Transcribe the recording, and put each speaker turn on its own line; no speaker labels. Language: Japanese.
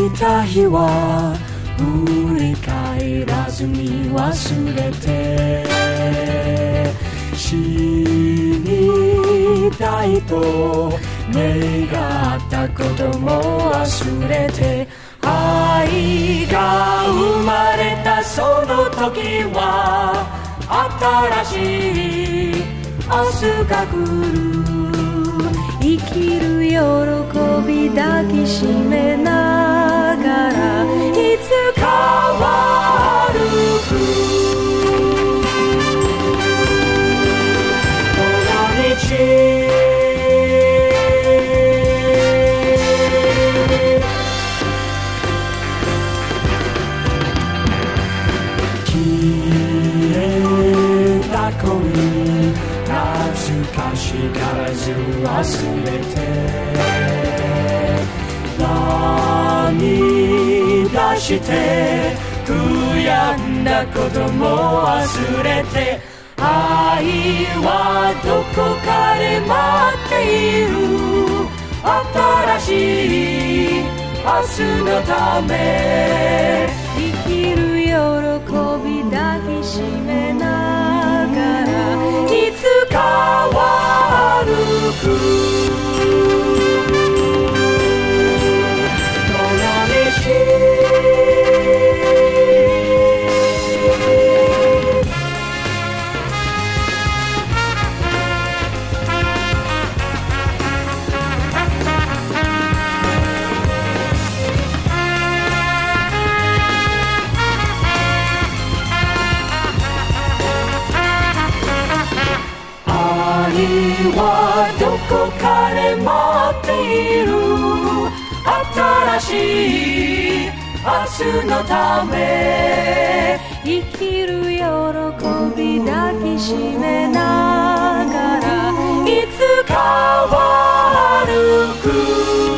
た日は振り返らずに忘れて、死にたいと願ったことも忘れて、愛が生まれたその時は新しい明日が来る。生きる喜び抱きしめながらいつかは歩く。この道消えた恋懐かしからず忘れて、涙して悔やんだことも忘れて、愛はどこかで待っている。新しい明日のため生きる喜び抱きしめながらいつかは歩く。この道はどこかで待っている。新しい明日のため生きる喜び抱きしめながらいつかは歩く。